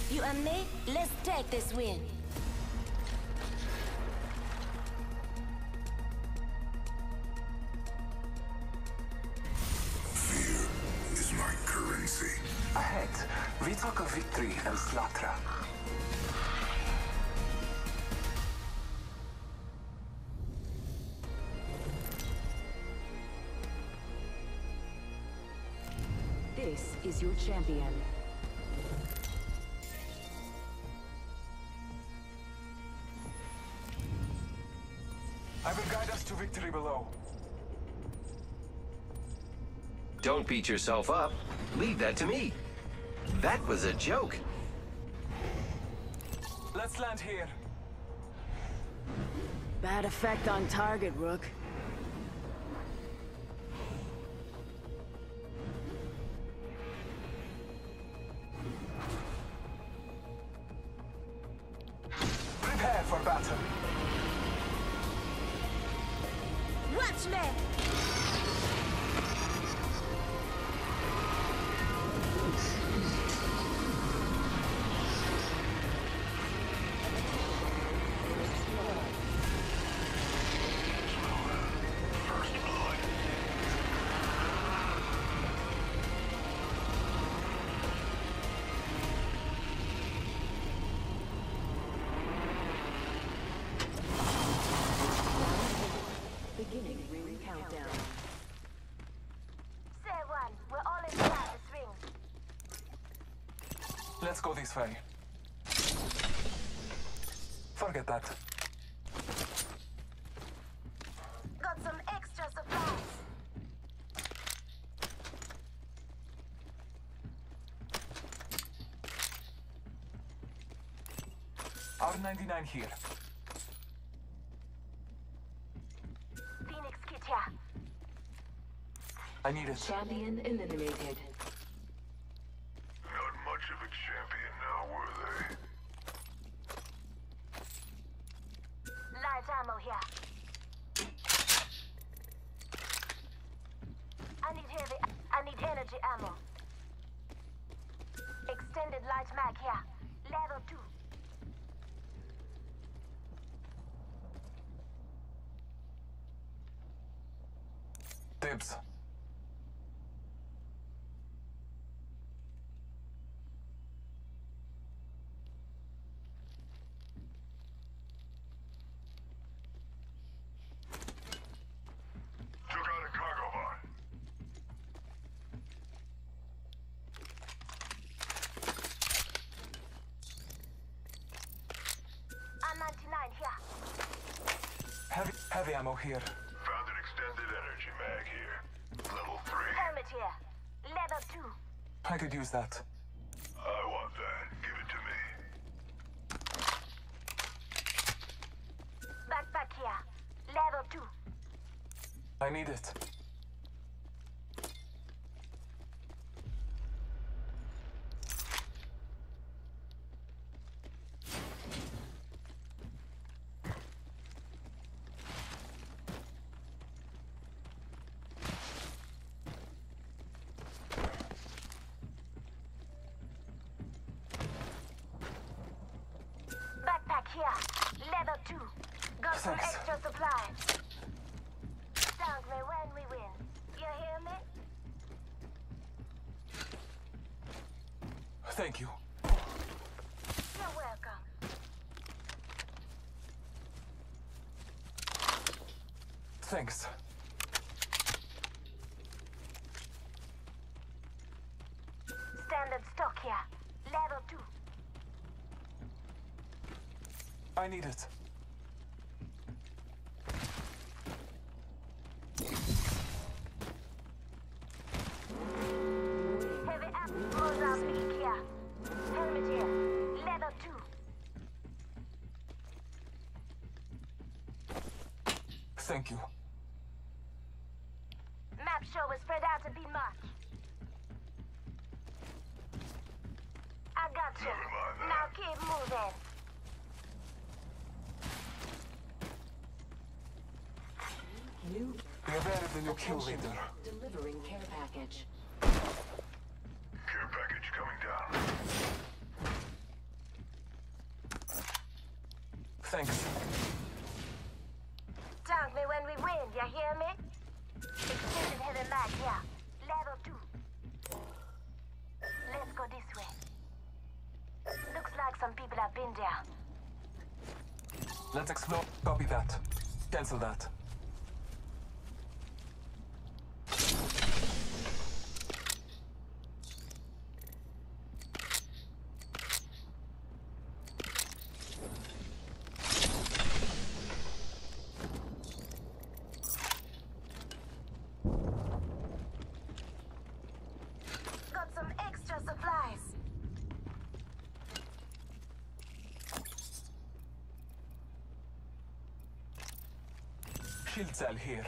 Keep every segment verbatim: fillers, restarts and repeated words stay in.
You and me? Let's take this win. Fear is my currency. Ahead, we talk of victory and slaughter. This is your champion. I will guide us to victory below. Don't beat yourself up. Leave that to me. That was a joke. Let's land here. Bad effect on target, Rook. Prepare for battle. Watch me! Beginning ring countdown. Say one, we're all inside this ring. Let's go this way. Forget that. Got some extra supplies. R ninety-nine here. Phoenix kit here. I need it. Champion eliminated. Not much of a champion now, were they? Light ammo here. I need heavy. I need energy ammo. Extended light mag here. Level two. Dibs. Took out a cargo bot. R ninety-nine here. Heavy, heavy ammo here. Found an extended energy mag here. Level three. Helmet here. Level two. I could use that. I want that. Give it to me. Backpack here. Level two. I need it. Backpack here. Level two. Got some Thanks. extra supplies. Thank me when we win. You hear me? Thank you. You're welcome. Thanks. Standard stock here. Level two. I need it. Heavy ammo. Mozambique here. Helmet here. Level two. Thank you. Map show is spread out a bit much. I got you. Never mind that. Now keep moving. New Be aware of the new kill leader. delivering care package. Care package coming down. Thanks. Thank me when we win, you hear me? Extended heavy mag here. Level two. Let's go this way. Looks like some people have been there. Let's explore. Copy that. Cancel that. Got some extra supplies. Shield cell here.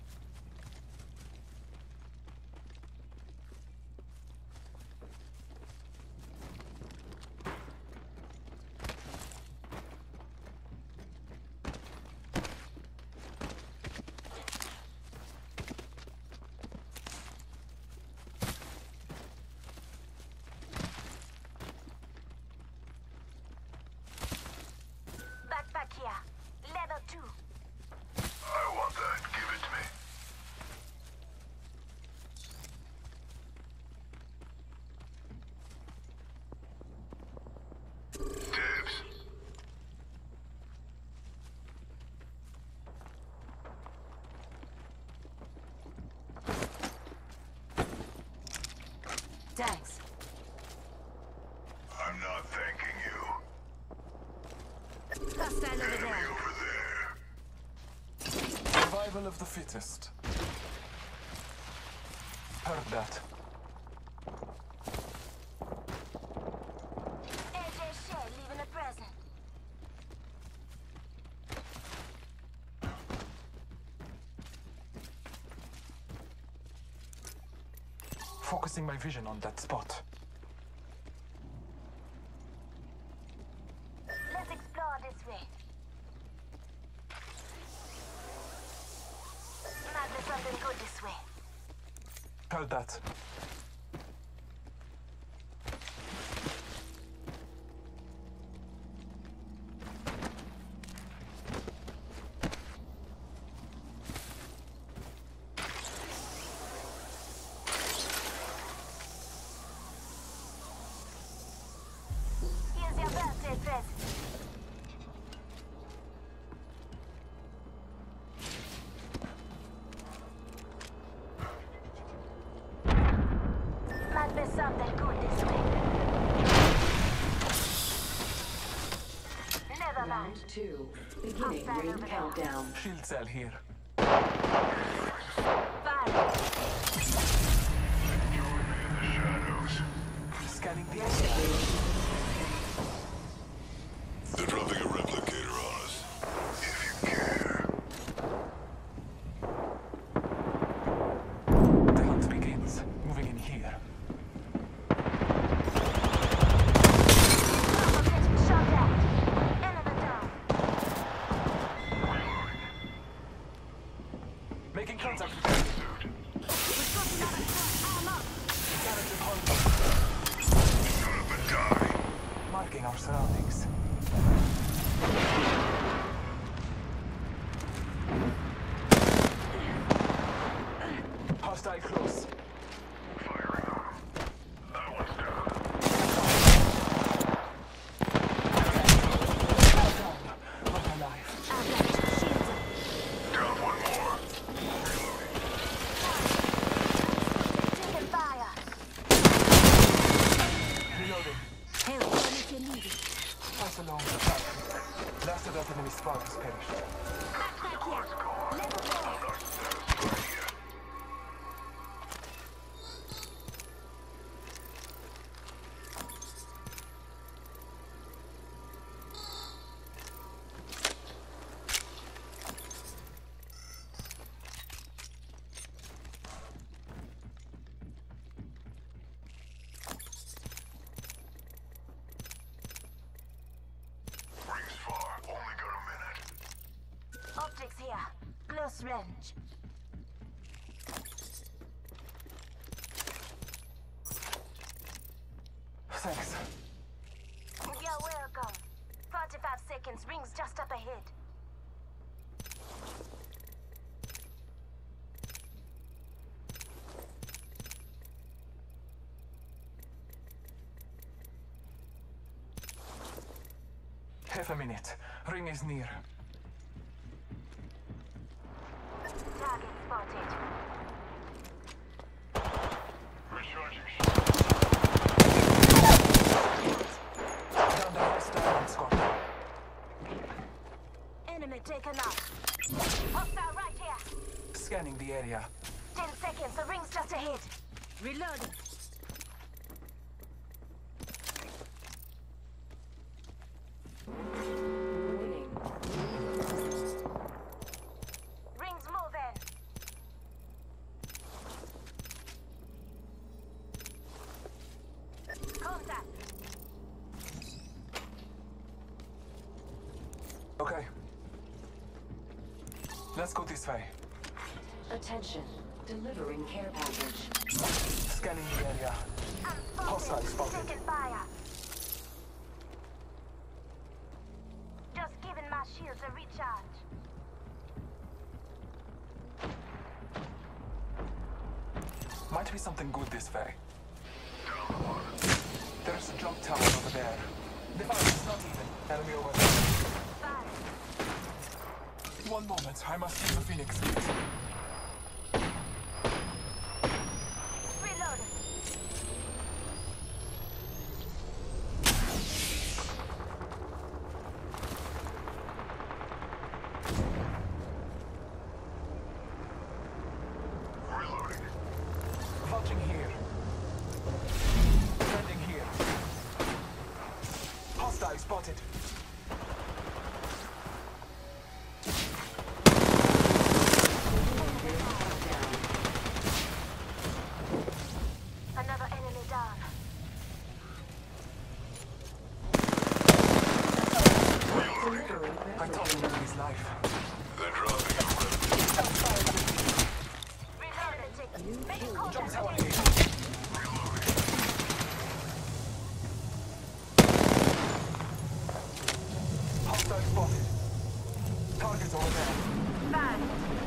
Backpack here. Level two. I want that. Give it to me. Dibs. Thanks. I'm not thanking you. Hostile over Enemy there. over there. Survival of the fittest. Heard that. A J Shea leaving a present. Focusing my vision on that spot. Let's explore this way. Might be something good this way. Heard that. Here's your birthday present. Might be something good this way. Never mind. Round two. Beginning ring countdown. Shield cell here. Fire. Join me in the shadows. Scanning the area. They're dropping a replicator on us. If you care. The hunt begins. Moving in here. Bravo getting shot at. Enemy down. Making contact with We're shooting at a arm up. Garrison Hunt. Shut up and die. Marking our surroundings. Hostile close. Firing on them. That one's down. Down. Not alive. I've got two shields up. Down one more. Taking fire. Reloading. Help them if you need it. Pass along the path. Last of that enemy squad has perished. Backpack here. Level four. Rings far. Only got a minute. Optics here. Close range. Thanks. You're welcome. forty-five seconds. seconds. Rings just up ahead. Half a minute. Ring is near. Target spotted. Recharging. Down the hostile Scott. Enemy taken out. Hostile right here. Scanning the area. Ten seconds. The ring's just ahead. Reloading. Winning. Rings moving. Contact. Okay. Let's go this way. Attention. Delivering care package. Scanning the area. I'm Hostile spotted. Taking fire. Just giving my shields a recharge. Might be something good this way. There's a jump tower over there. The fire is not even. Enemy over there. Fire. One moment. I must use the Phoenix kit. Reload. Reloading. Vulging here. Landing here. Hostile spotted. Another enemy down. Delivering I taught him his life. They're dropping a replicator. Reloading. Making Jump contact tower again. here. Hostile spotted. Targets over there. Bad.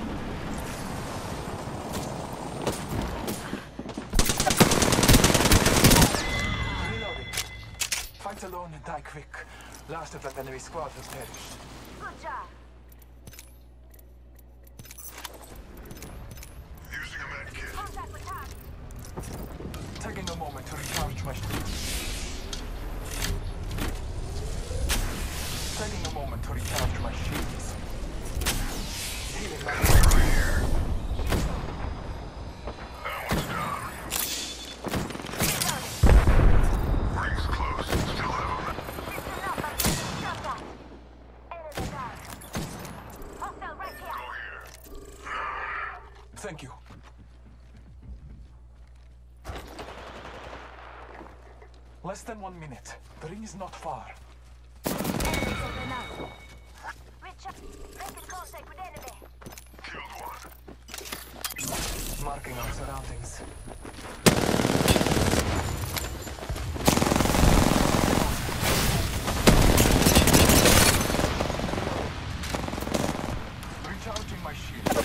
Reloading. Fight alone and die quick. Last of that enemy squad has perished. Good job. Using a med kit. Contact with target. Taking a moment to recharge my shields. Taking a moment to recharge my shields. Healing my Right here. That one's down. Rings close. Still have them. Listen up, I'm getting shot at. Enemy down. Hostile right Go here. here. Thank you. Less than one minute. The ring is not far. Enemy taken out. Richard, making contact with enemy. Killed one. Marking our surroundings. Recharging my shield.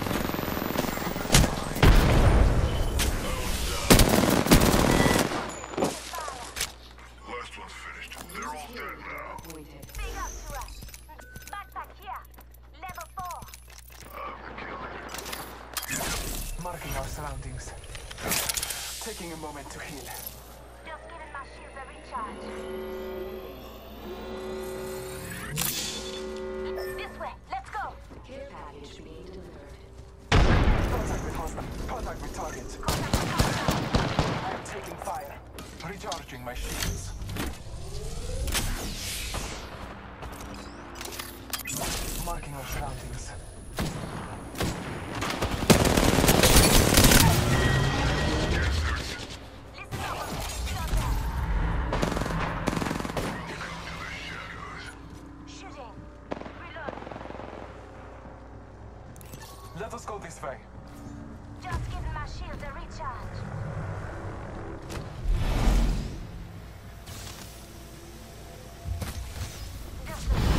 Last one's finished. They're all dead now. appointed. Big up to us. Backpack here. Level four. I'm the killer. Marking our surroundings. Taking a moment to heal. Just giving my shields a recharge. This way. Let's go. Care package being delivered. Contact with hostile. Contact with target. Contact with target. I am taking fire. Recharging my shields. Marking our surroundings. Listen up. Shot there. Shooting. Reload. Let us go this way. Just giving my shields a recharge. This way.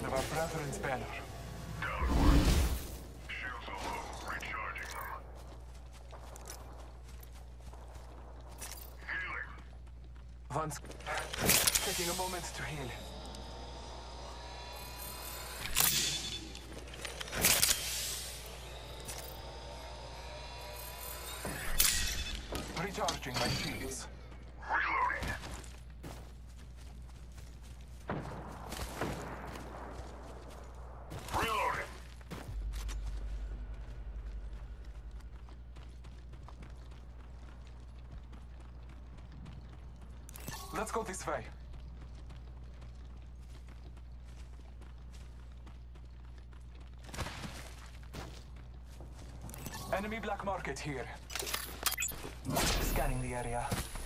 of our brethren's banner. Downward. Shields are low. Recharging them. Healing. Once taking a moment to heal. Recharging my shields. Reloading. Reloading. Let's go this way. Enemy black market here. Scanning the area.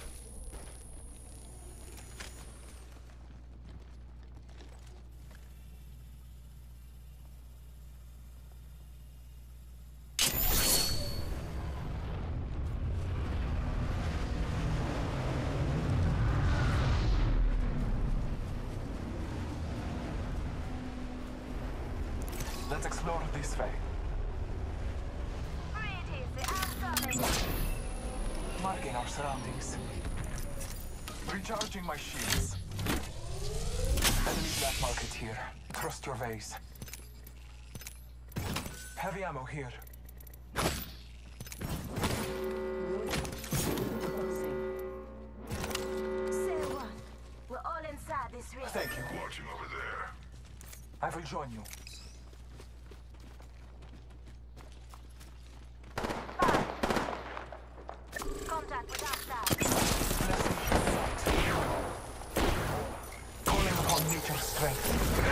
Let's explore this way. Marking our surroundings. Recharging my shields. Enemy black market here. Trust your ways. Heavy ammo here. Say what? We're all inside this rift. Thank you. Watching over there. I will join you. Contact with hostile. Blessing your sight. Calling upon nature's strength.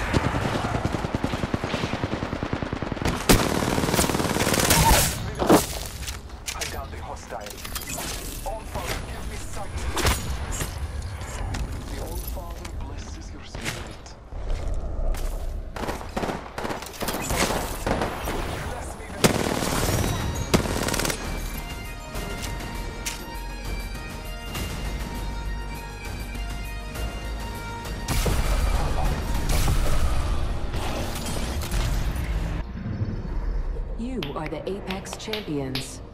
I down the hostile. All Father, give me sight. The Old Father blesses your spirit. Bless me then. You are the Apex Champions.